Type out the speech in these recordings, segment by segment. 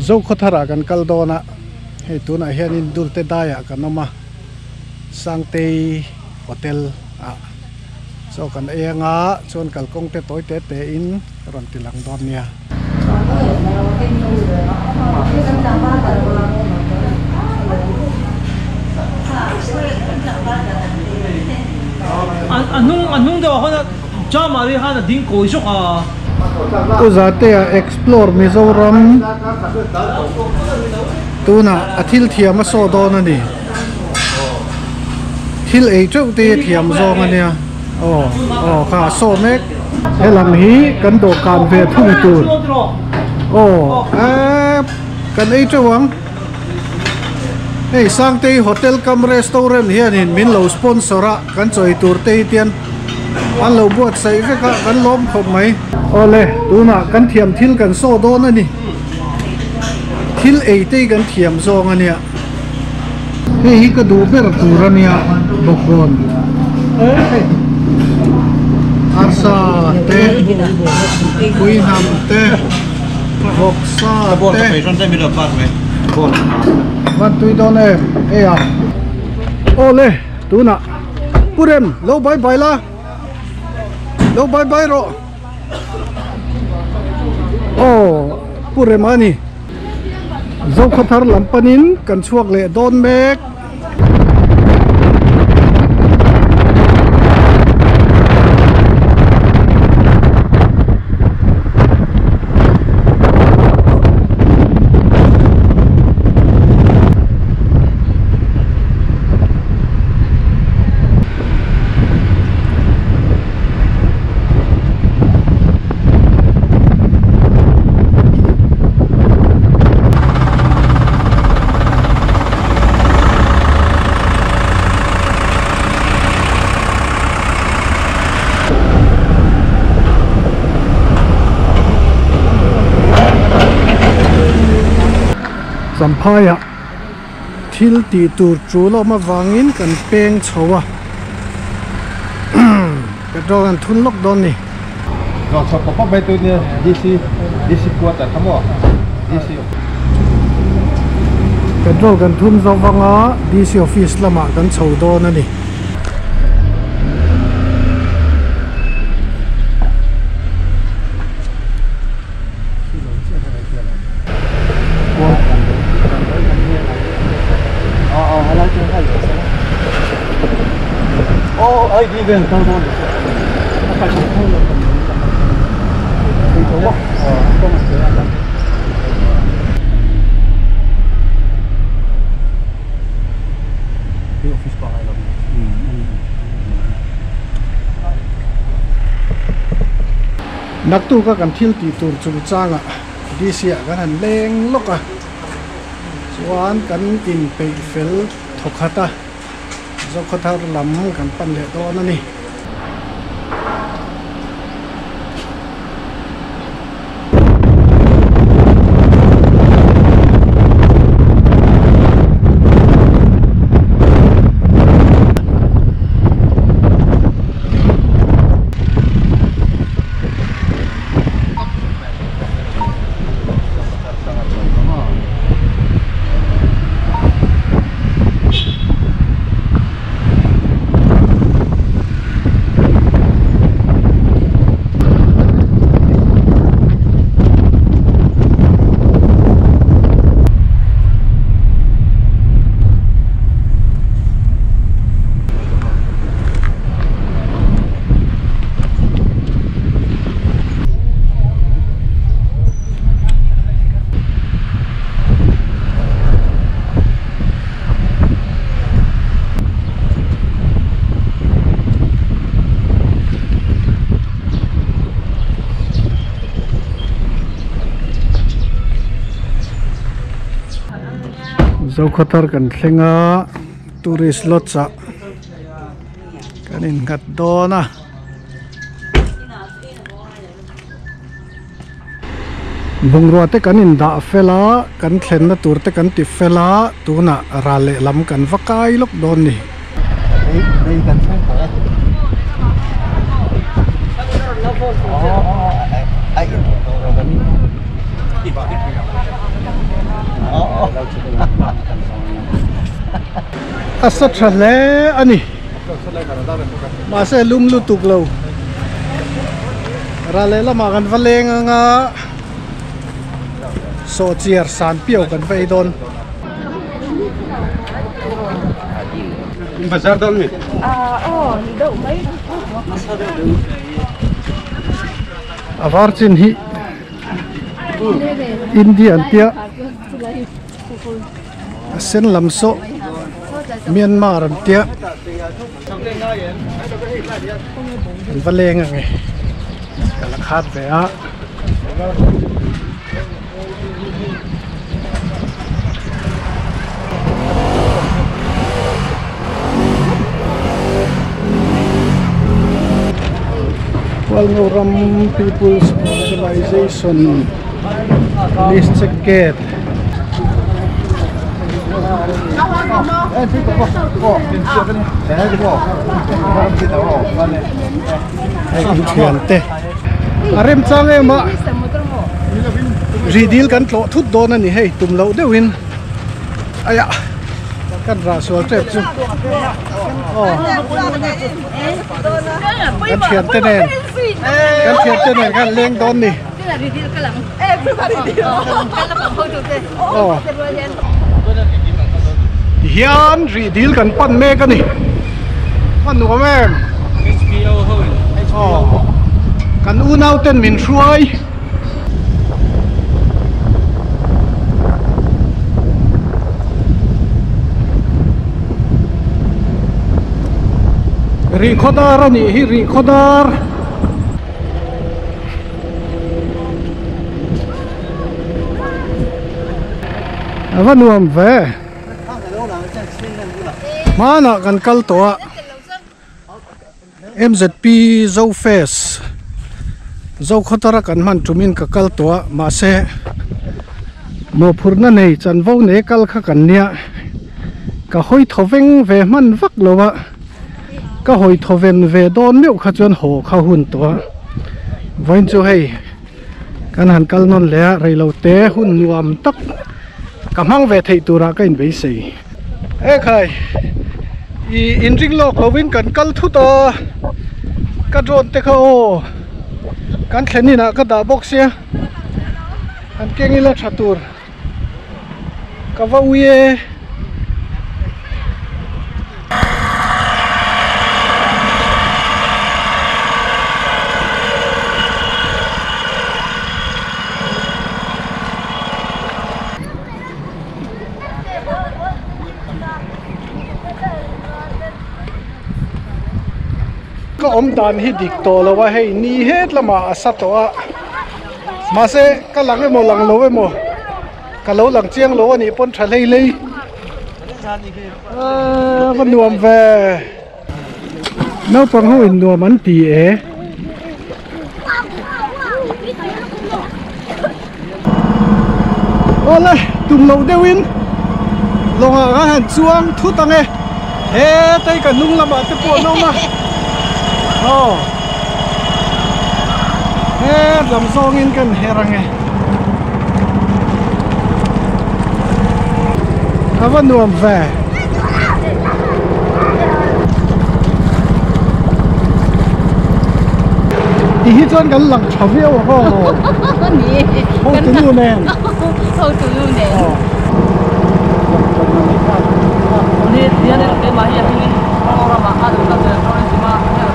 zo khothara kan kaldona he tuna hianin durte daya kanoma sangte hotel a so kan enga chon kalkong te toite te in ron tilang don nia anung de hona chamari hana ding koi sok a uzate explore Mizoram tuna athil thiam so don ani thil ei chau te thiam zong ania kha so mek helam hi kan do kan ve thung tur kan ei chawang hey sangte hotel kam restaurant hianin min lo sponsora kan choi tur te tian an lo buat sai ve ka kan lom khop mai ole tuna kan thiam thil kan so don ani thil ei te kan thiam zong ania hey hi ka du ber turania bokon arsa te kuinam te boksa te văn tui don em à ole tuna purem lo bye bye la lo bye bye ro purem ani zo khathar lampanin kan chuak le don mek sampaya thil ti tur chulo ma wangin kan peng chowa petrol kan thun lok don ni rồi cho có bắp bê tôi nha DC qua tại thăm họ DC petrol kan thun zo wanga DC office lama kan chho don ani ai đi về tao thôi phải không không được thì đúng không không cái office bảo hay lắm nak tu ka kan thil ti tur chu changa di sia kan han leng loka chuan kan in pe fel thokhata zo khathar lam kan pan le do na ni zo khathar kan thlenga tourist lot cha kanin gat dona bungrua te kanin da fela kan thlen na tur te kan ti fela tuna rale lam kan vakai lok don ni đây cần phải ai asa thale ani ma se lum lu tuk lo ra le la ma kan valeng nga so chiar san piao kan vei don bazar don mi ni đâu mấy avar chin hi Indian tia sen lam so Myanmar am tia valeng nge kala khat ve a Walngoram People's Organization list checket arem chang em a ridil kan tlo thut don ani hei tum lo deuin aya kan ra sual trep chu kan thian te nen kan leng don ni hian ridil kan pan me ka ni pan nu em kan u nau ten min hruai ri khodar ani hi ri khodar avanuam ve mana kan kal to MZP zo face zo khotara kan man tumin ka kal to ma se mo phurna nei chan vo ne kal kha kan nia ka hoi thoveng ve man vak lowa ka hoi thoven ve don meu kha chon ho kha hun to voin chu hei kan han kal non le reilo te hun nuam tak kamang ve thei tura ka in ve sei e khai i inring lok lovin kan kal thu to ka drone te kha o kan thleni na ka da box ya kan kengila thatur ka va uye om dan hi dik to lo wa hei ni het lama asa to a ma se ka lang mo lang lo mo ka lo lang chiang lo ani pon tha lei lei van nuam ve no pang ho in nuam an ti e ola tum lo de win longa ga han chuang thu tang e he tai ka nung lama te po no ma làm sao nghiên cần herang e vẫn nuông về thì hết trơn cái lằng chó viêu ho không tụi luôn nè không tụi luôn nè ini dia ada ke mahia ini orang makan dengan orang cuma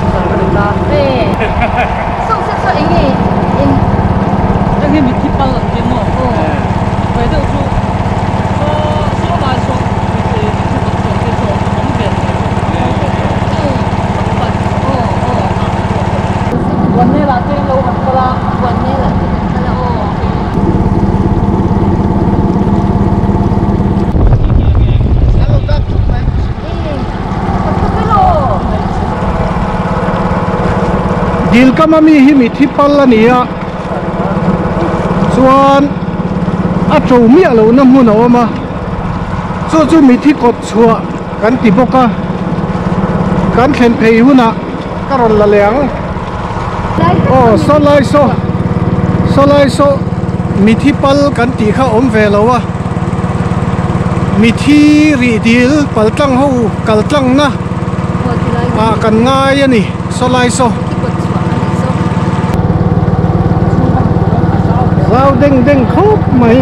so ini ini miti pal demo vậy đó chú số lại sốวันนี้ละที่เราหันกลางวันนี้ละที่หันกลาง dil ka mami hi mi thi pal ania chuan a tro mi alo na mu no ma chu mi thi kot chua kan ti boka kan thlen phei huna karon la leng so lai so mi thi pal kan ti kha om ve lo wa mi thi ri dil paltlang ho kaltlang na kan ngai ani so lai so rau đeng đeng khóc mày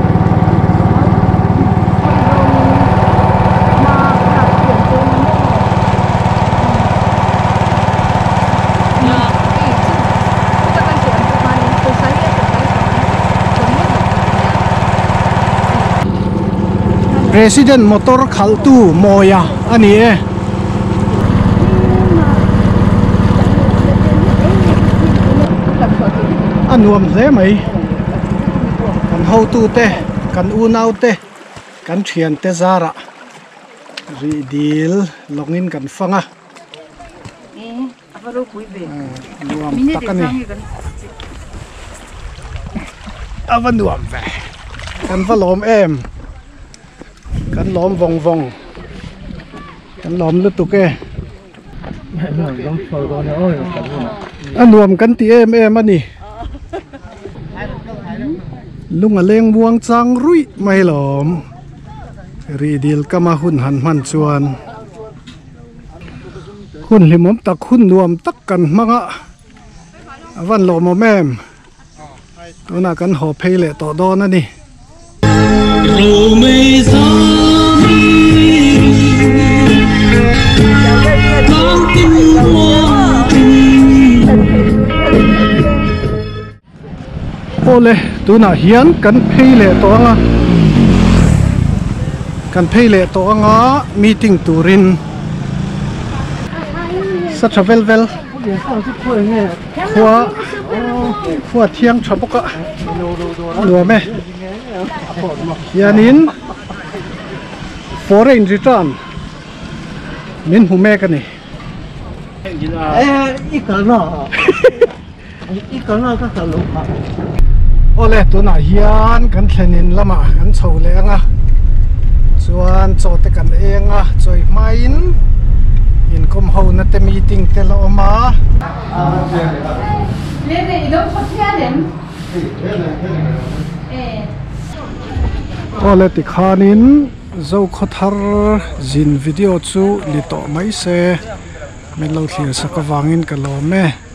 President motor khaltu moya ani e anuam hle mai kan ho tu te kan u nau te kan thian te zara ri dil longin kan fanga nuam takani avanuam ve kan valom em kan lom vong vong kan lom lu tu ke anuam kan ti em em ani lunga leng buang chang rui mai lom ri dil kama hun han man chuan hun limom tak hun nuam tak kan manga awan lom mem tuna kan ho pheile to don ani ole tuna hian kan pheile to anga meeting turin sa travel vel khua thiang thaboka luame hianin foreign return min hume kani ikana ka kalu ole tuna hian kan thlenin lama kan chho le anga chuan chote kan enga choi main in kom ho na te meeting te lo ma Lene idong pagkalim. ole ti khanin zo khothar zin video chu lito mai se men lo thlia sakawangin ka lo me